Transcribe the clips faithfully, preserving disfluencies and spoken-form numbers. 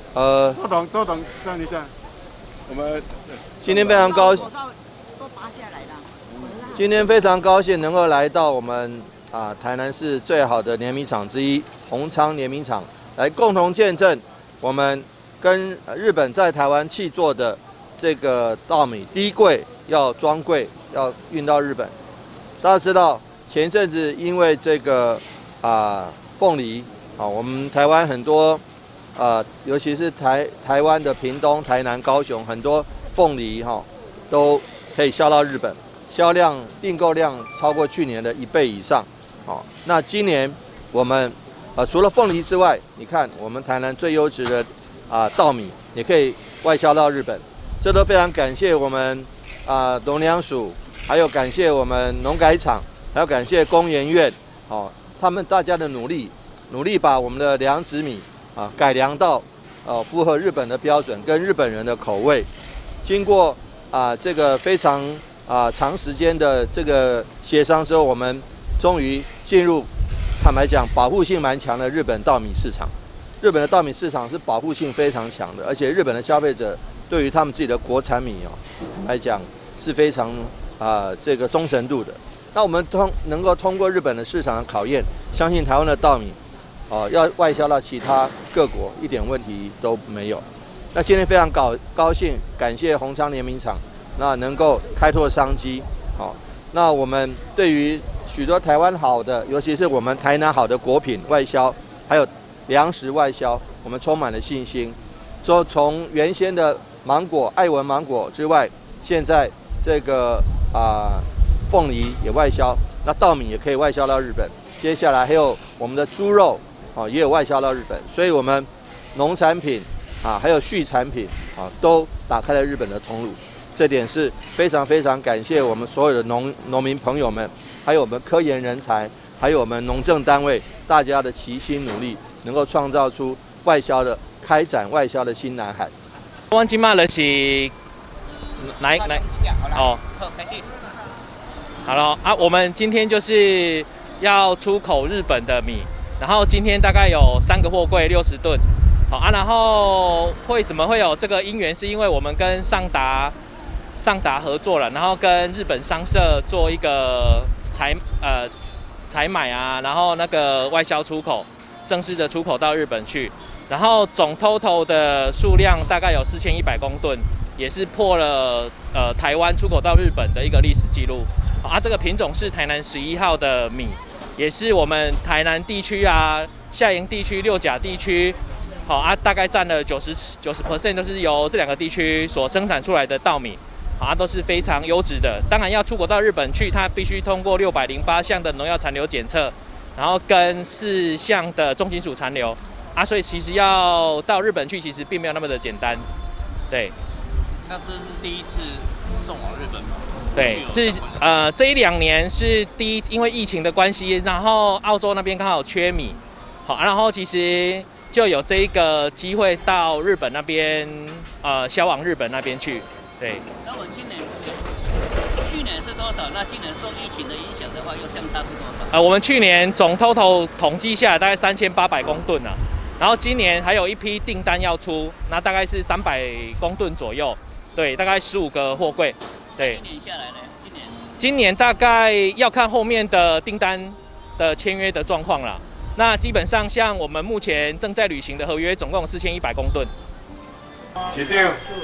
呃， 周董，周董站一下，我们今天非常高兴， 都拔下来了。 今天非常高兴能够来到我们啊台南市最好的碾米厂之一宏昌碾米厂，来共同见证我们跟日本在台湾契作的这个稻米低柜要装柜要运到日本。大家知道前一阵子因为这个啊凤梨啊，我们台湾很多。呃，尤其是台台湾的屏东、台南、高雄，很多凤梨哈、哦、都可以销到日本，销量订购量超过去年的一倍以上。哦，那今年我们呃除了凤梨之外，你看我们台南最优质的啊、呃、稻米也可以外销到日本，这都非常感谢我们啊、呃、农粮署，还有感谢我们农改场，还有感谢工研院，哦，他们大家的努力，努力把我们的良质米。啊，改良到呃符合日本的标准跟日本人的口味，经过啊这个非常啊长时间的这个协商之后，我们终于进入坦白讲保护性蛮强的日本稻米市场。日本的稻米市场是保护性非常强的，而且日本的消费者对于他们自己的国产米哦来讲是非常啊这个忠诚度的。那我们通能够通过日本的市场的考验，相信台湾的稻米。哦，要外销到其他各国一点问题都没有。那今天非常高高兴，感谢宏昌碾米厂，那能够开拓商机。好、哦，那我们对于许多台湾好的，尤其是我们台南好的果品外销，还有粮食外销，我们充满了信心。说从原先的芒果、爱文芒果之外，现在这个啊、呃、凤梨也外销，那稻米也可以外销到日本。接下来还有我们的猪肉。哦，也有外销到日本，所以我们农产品啊，还有畜产品啊，都打开了日本的通路。这点是非常非常感谢我们所有的农农民朋友们，还有我们科研人才，还有我们农政单位，大家的齐心努力，能够创造出外销的开展外销的新南海。 我今嘛就是来来哦， 开始。 好了啊，我们今天就是要出口日本的米。然后今天大概有三个货柜六十吨，好啊。然后为什么会有这个因缘？是因为我们跟上达上达合作了，然后跟日本商社做一个采呃采买啊，然后那个外销出口，正式的出口到日本去。然后总 total 的数量大概有四千一百公吨，也是破了呃台湾出口到日本的一个历史记录。啊，这个品种是台南十一号的米。也是我们台南地区啊、下营地区、六甲地区，好啊，大概占了九十九十 percent 都是由这两个地区所生产出来的稻米，啊，都是非常优质的。当然要出口到日本去，它必须通过六百零八项的农药残留检测，然后跟四项的重金属残留，啊，所以其实要到日本去，其实并没有那么的简单，对。 那这是第一次送往日本吗？ 对，是呃这一两年是第一，因为疫情的关系，然后澳洲那边刚好缺米，好，然后其实就有这一个机会到日本那边，呃，销往日本那边去。对。 那我们今年去年是多少？那今年受疫情的影响的话，又相差是多少？ 呃，我们去年总 total 统计下来大概三千八百公吨啊，然后今年还有一批订单要出，那大概是三百公吨左右，对，大概十五个货柜。对， 一年下来呢？今年今年大概要看后面的订单的签约的状况啦。那基本上像我们目前正在履行的合约，总共有四千一百公吨。 市长，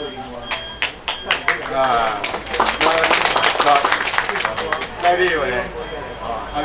啊，赖立伟，啊，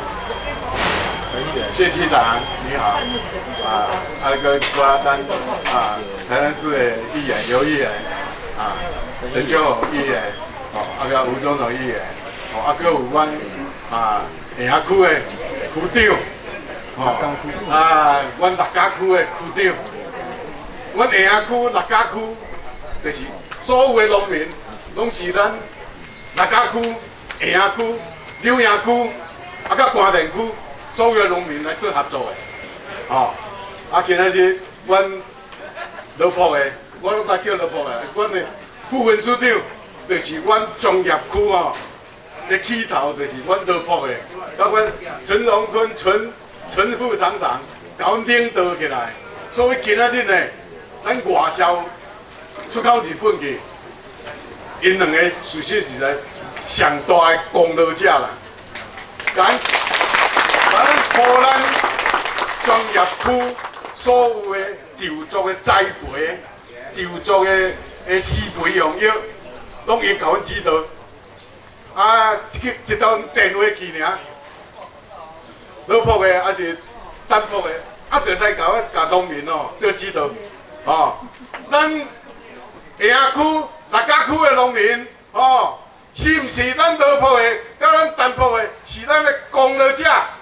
谢区长你好，啊，啊个瓜丹啊，台南市的议员刘议员，啊，陈秋豪议员。哦，啊个吴总统议员，哦，啊个有阮啊下辖区的区长，哦，啊，阮六甲区的区长，阮下辖区六甲区，就是所有的农民，拢是咱六甲区、下辖区、柳营区，啊甲关田区所有的农民来做合作的，哦，啊今仔日阮罗埔的，我拢甲叫罗埔的，阮的副分署长。就是阮中业区哦，的起头就是阮罗埔的，甲阮陈荣坤陈陈副厂长，甲阮领导起来。所以今仔日呢， 咱外销出口日本去，因两个属实是来上大的功劳者啦。咱咱荷咱专业区所有的调作的栽培、调作的的施肥用药，拢因甲阮指导。啊，一一通电话去尔，老朴的还是单朴的，啊，就来甲阮甲农民哦做指导。哦，咱下亚区、六甲区的农民哦。 是毋是咱老朴的，甲咱单朴的，是咱的功劳者？啊，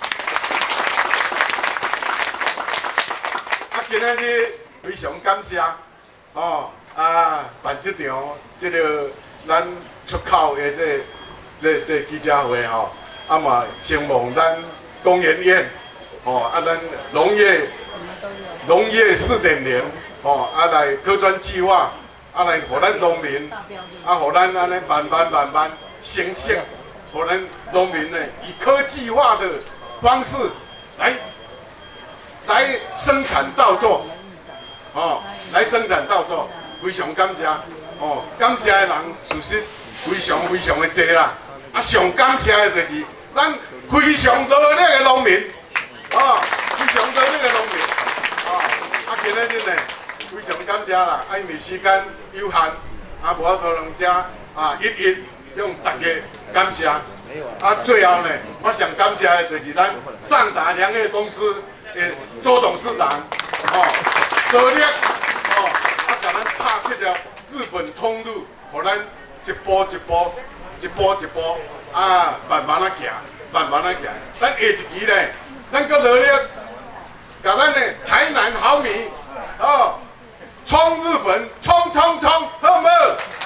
今仔日非常感谢哦啊办这场这个咱出口的这这这记者会吼，啊嘛希望咱工研院哦啊咱农业农业四点零哦啊来科专计划。 啊，来，互咱农民，啊，互咱安尼慢慢慢慢形成，互咱农民呢以科技化的方式来来生产稻作，哦，来生产稻作，非常感谢，哦，感谢的人事实非常非常的多啦，啊，上感谢的就是咱非常努力的农民，哦，非常努力的农民，哦，啊，今仔日呢。 非常感谢啦！啊，因为时间有限，啊，无法度让遮啊一一向大家感谢。啊，最后呢，我上感谢的就是咱上达粮业公司的周董事长，哦，努力哦，啊，甲咱拍这条日本通路，互咱一步一步、一步一步啊，慢慢啊行，慢慢啊行。咱下一期呢，咱搁努力，甲咱的台南好米哦。 冲日本，冲冲冲，好唔好？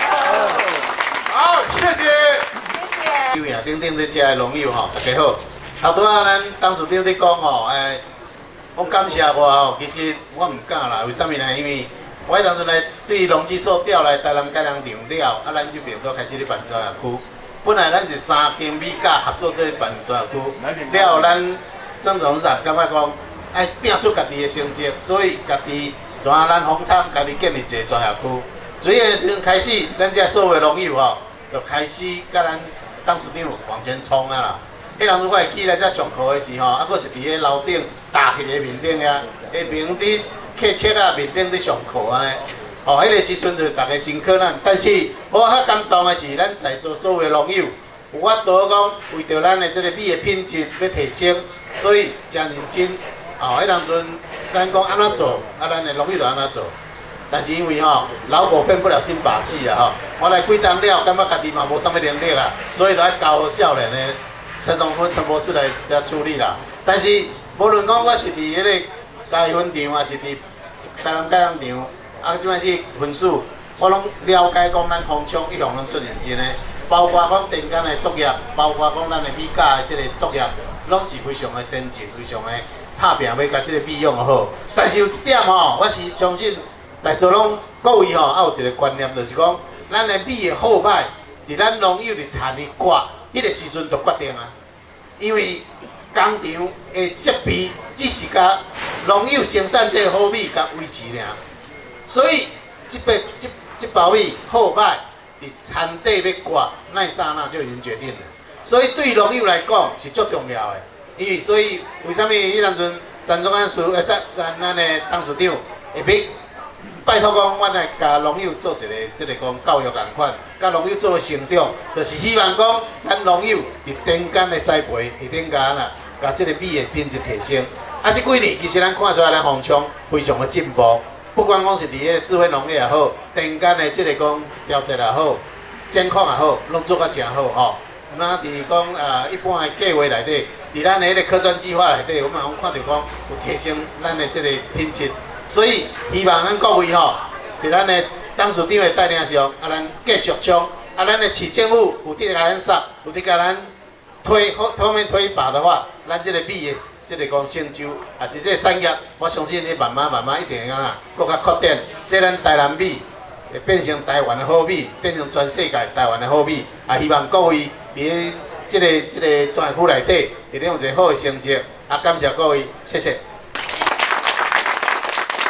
好，谢谢。 谢谢。有影顶顶在遮的农友吼，大家好。头拄仔咱董事长在讲吼，诶，我感谢我吼，其实我唔敢啦，为什么呢？因为我迄当阵来对农技所调来台南改良场了，啊，咱这边都开始咧办专业区。本来咱是三间米甲合作做办专业区，了咱郑董事长感觉讲，爱拼出家己的成绩，所以家己。 像咱丰昌家己建立一个专业区，所以个时阵开始，咱遮所有农友吼，就开始甲咱董事长往前冲啊啦。迄人如果会记来遮上课的时候，啊，佫是伫个楼顶搭起个面顶啊，下面伫客车啊面顶伫上课安尼。哦，迄个时阵就大家真可能，但是我较感动的是，咱在座所有的农友有法度讲，为着咱的这个米的品质要提升，所以真认真。哦，迄当阵。 咱讲安怎做，啊，咱的农业就安怎做。但是因为吼，老虎变不了新把戏啊！吼，我来几当了，感觉家己嘛无啥物能力啊，所以就爱交少年的陈同芬陈博士来来处理啦。但是无论讲我是伫迄个嘉义分场，还是伫台南改良场，啊，即摆去分数，我拢了解讲咱丰昌一向拢做认真的，包括讲电工的作业，包括讲咱的米甲的即个作业，拢是非常的先进，非常的。 拍拼要甲即个米用好，但是有一点吼，我是相信在座拢各位吼，也有一个观念，就是讲咱的米的好歹，伫咱农友的产力挂，迄个时阵就决定啊。因为工厂的设备只是甲农友生产这个好米甲维持尔，所以即包即即包米好歹伫产地要挂，那刹那就已经决定了。所以对农友来讲是足重要的。 因为所以为什么迄当阵陈总干事呃，咱咱咱的董事长会要拜托讲，我来甲农友做一个即个讲教育共款，甲农友做成长，就是希望讲咱农友伫田间的栽培，伫田间啊，甲即个米的品质提升。啊，即几年其实咱看出来，咱丰昌非常的进步，不管讲是伫迄个智慧农业也好，田间的即个讲调节也好，监控也好，拢做甲诚好吼。那伫讲呃一般的计划内底。 伫咱的迄个科专计划内底，我们拢看到讲有提升咱的即个品质，所以希望咱各位吼，伫咱的董事长的带领上，啊，咱继续冲，啊，咱的市政府有伫甲咱杀，有伫甲咱推后后面推一把的话，咱即个米的即个讲成就，也是即个产业，我相信你慢慢慢慢一定会啊，更加扩展，即咱台南米会变成台湾的好米，变成全世界台湾的好米，啊，希望各位伫。 即、这个即、这个专业区内底，一定有一个好的成绩。啊，感谢各位，谢谢。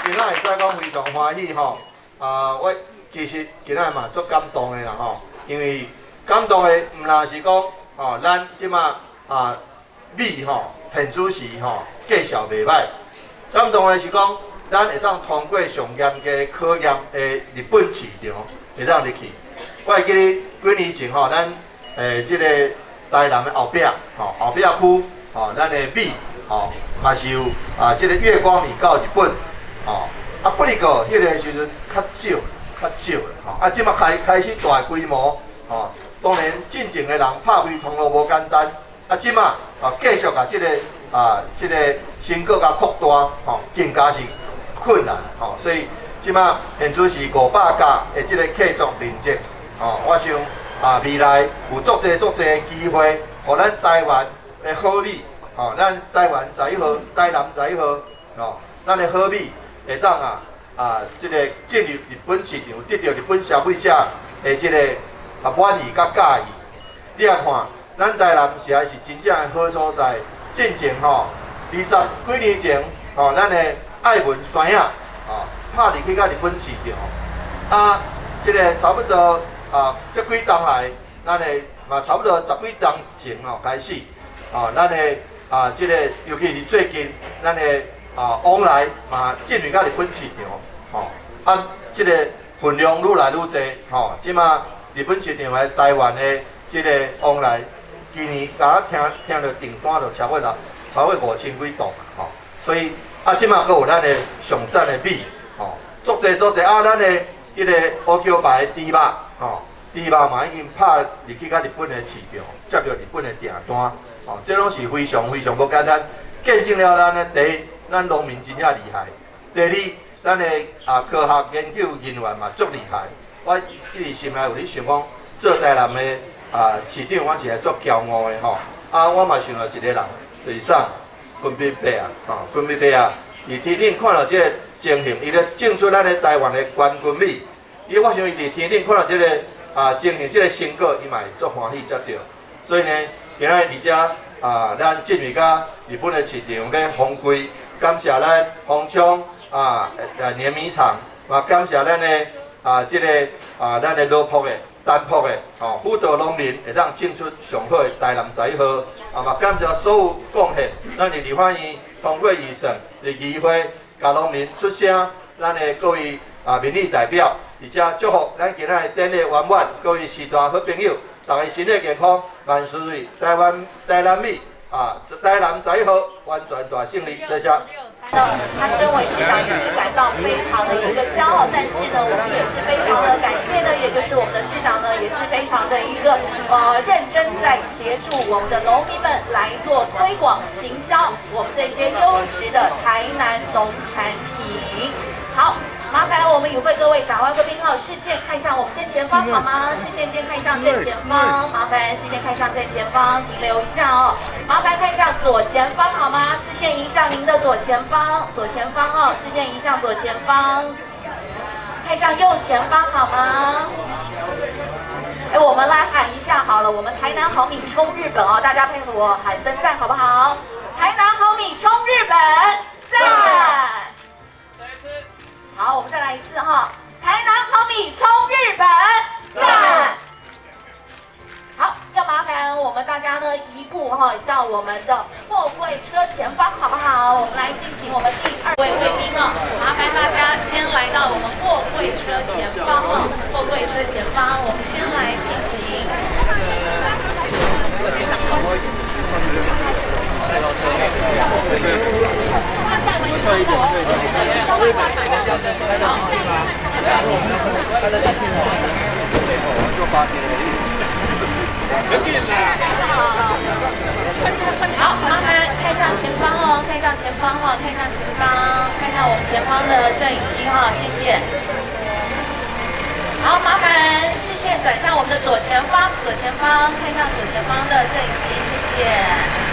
今仔会使讲非常欢喜吼，啊，我其实今仔嘛足感动的啦吼，因为感动的毋若是讲吼，咱即马啊米吼现主席吼绩效袂歹，感动的是讲咱会当通过上严格考验的日本市场会当入去。我会记得几年前吼，咱诶即、这个台南的后壁吼后壁区吼，咱的米吼嘛是有啊即、这个月光米到日本。哦，啊，不过迄个时阵较少，较少啦，吼。啊，即马开开始大规模，吼。当然，进前的人拍开通路无简单，啊，即马啊继续甲即、这个啊即、这个成果甲扩大，吼，更加是困难，吼。所以即马现主是五百家的即个客族面积，吼，我想啊未来有足侪足侪机会，互咱台湾的好米，吼，咱台湾十一号、台南十一号，吼，咱的好米。会当啊啊，即、这个进入日本市场，得到日本消费者的即、这个啊满意甲介意。你啊看，咱台南实在是真正的好所在。进前吼，二十几年前吼，咱的爱文山仔啊，拍入去到日本市场，啊，即、这个差不多啊，这几冬来，咱的嘛差不多十几冬前吼开始，啊，咱的啊，即、这个尤其是最近，咱的。啊，往来嘛进入到日本市场，吼、哦，啊，即、这个分量愈来愈侪，吼、哦，即马日本市场的台湾的即个往来，今年甲我听听到订单就超过六超过五千几吨，吼、哦，所以啊，即马阁有咱的上赞的米，吼、哦，足侪足侪啊，咱的迄个乌桥牌的猪肉，吼、哦，猪肉嘛已经拍入去到日本的市场，接到日本的订单，吼、哦，这拢是非常非常无简单，见证了咱的第一。咱农民真正厉害。第二，咱的啊科学研究人员嘛足厉害。我一直心内有咧想讲，做台南的啊市长，我是来足骄傲的吼。啊，我嘛想到一个人，就是啥昆比伯啊，吼昆比伯啊，伫天顶看到这个情形，伊咧种出咱的台湾的冠军米。伊我想伊伫天顶看到这个啊情形，这个成果，伊嘛会足欢喜才对。所以呢，今仔日遮啊，咱进入到日本的市场咧封柜。感谢咱丰昌啊呃碾米厂，啊感谢咱的啊这个啊咱的罗埔的丹埔的哦辅导农民会当种出上好的台南十一号，啊嘛感谢所有贡献，咱的立法院通过预算的议会，甲农民出声，咱的各位啊民意代表，而且祝福咱今仔典礼圆满，各位时代好朋友，大家身体健康，万事如意，台湾台南米。啊，台南十一号完全大胜利，谢谢。 他身为市长也是感到非常的一个骄傲，但是呢，我们也是非常的感谢呢，也就是我们的市长呢，也是非常的一个呃认真在协助我们的农民们来做推广行销我们这些优质的台南农产品。好。麻烦我们与会各位长官贵宾好，视线看向我们正前方好吗？视线先看向正前方，麻烦视线看向正前方，停留一下哦。麻烦看向左前方好吗？视线移向您的左前方，左前方哦，视线移向左前方，看向右前方好吗？哎，我们来喊一下好了，我们台南好米冲日本哦，大家配合我喊声赞好不好？台南好米冲日本，赞！好，我们再来一次哈！台南好米冲日本，赞！好，要麻烦我们大家呢移步哈到我们的货柜车前方，好不好？我们来进行我们第二位贵宾哦，麻烦大家先来到我们货柜车前方哦，货柜车前方，我们先来进行。好，麻烦看向前方哦，看向前方哦，看向前方，看向我们前方的摄影机哈，谢谢。好，麻烦视线转向我们的左前方，左前方，看向左前方的摄影机，谢谢。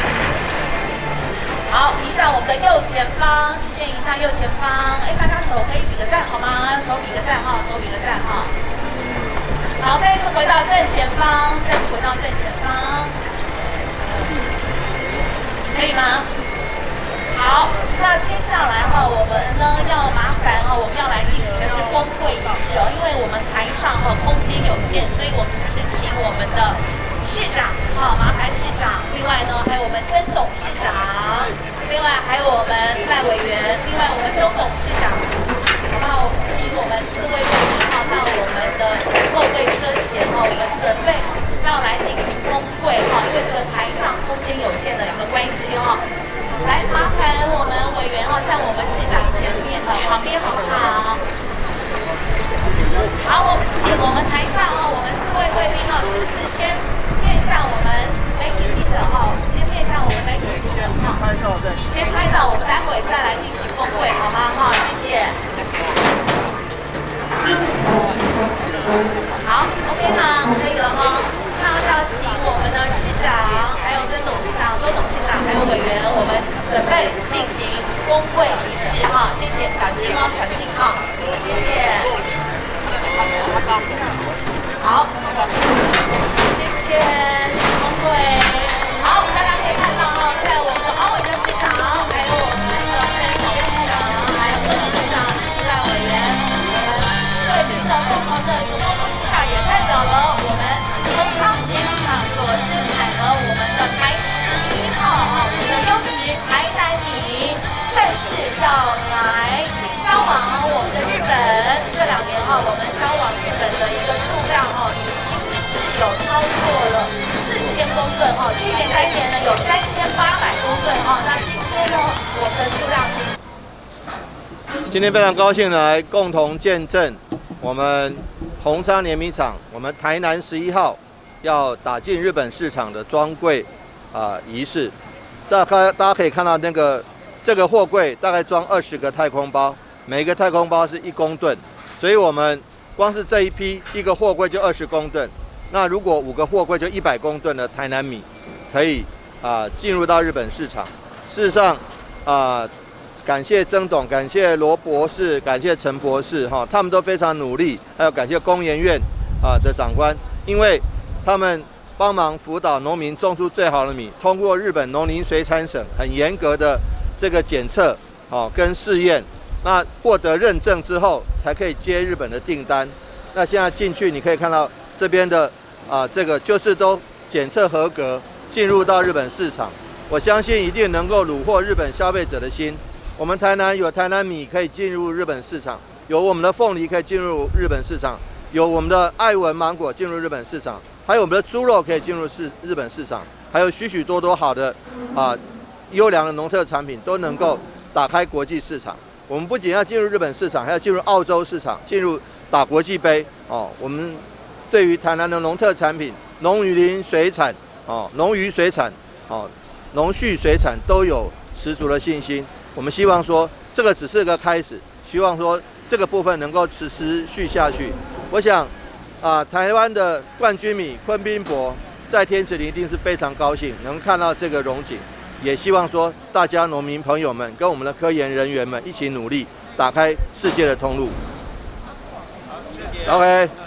好，移向我们的右前方，视线移向右前方。哎，大家手可以比个赞好吗？手比个赞哈，手比个赞哈。好，再一次回到正前方，再次回到正前方，可以吗？好， 好，那接下来哈，我们呢要麻烦哈，我们要来进行的是封会仪式哦，因为我们台上哈空间有限，所以我们是请我们的市长哈，麻烦市长，另外呢还有我们曾董事长，另外还有我们赖委员，另外我们钟董事长，好不好？我们请我们四位贵宾哈到我们的后备车前哈，我们准备要来进行封会哈，因为这个台上空间有限的一个关系哈。来，麻烦我们委员哦，在我们市长前面呃旁边好不好？好，我们请我们台上哦，我们四位贵宾哦，是不是先面向我们媒体记者哦？先面向我们媒体记者哈。拍照对。先拍照，我们待会再来进行封会，好吗？哈，谢谢。好 ，OK 吗？可以了哈。那就要请我们的市长，还有曾董事长、周董事长，还有委员，我们准备进行封会仪式哈。谢谢，小心哦，小心哈，谢谢。好，谢谢，封会。好，大家可以看到哈，在我们的黄伟哲市长，还有我们的曾董事长，还有周董事长以及赖委员，贵宾的共同的一个沟通之下，也代表了我们通昌典礼场所生产的我们的台十一号啊，我们的优质台南米正式要来销往我们的日本。这两年哈，我们销往日本的一个数量哈，已经是有超过了四千公吨哈。去年该年呢有三千八百公吨哈，那今天呢我们的数量是。 今天非常高兴来共同见证我们宏昌联名厂，我们台南十一号要打进日本市场的装柜啊、呃、仪式。这大家可以看到那个这个货柜大概装二十个太空包，每个太空包是一公吨，所以我们光是这一批一个货柜就二十公吨。那如果五个货柜就一百公吨的台南米可以啊、呃、进入到日本市场。事实上啊。呃感谢曾董，感谢罗博士，感谢陈博士，哈，他们都非常努力。还有感谢工研院啊的长官，因为他们帮忙辅导农民种出最好的米，通过日本农林水产省很严格的这个检测，哦跟试验，那获得认证之后，才可以接日本的订单。那现在进去，你可以看到这边的啊，这个就是都检测合格，进入到日本市场。我相信一定能够虏获日本消费者的心。我们台南有台南米可以进入日本市场，有我们的凤梨可以进入日本市场，有我们的爱文芒果进入日本市场，还有我们的猪肉可以进入市日本市场，还有许许多多好的啊优良的农特产品都能够打开国际市场。我们不仅要进入日本市场，还要进入澳洲市场，进入打国际杯哦。我们对于台南的农特产品、农渔林水产哦、农渔水产哦、农畜水产都有十足的信心。我们希望说，这个只是个开始，希望说这个部分能够持持续下去。我想，啊，台湾的冠军米昆宾伯在天池林一定是非常高兴能看到这个荣景，也希望说大家农民朋友们跟我们的科研人员们一起努力，打开世界的通路。OK。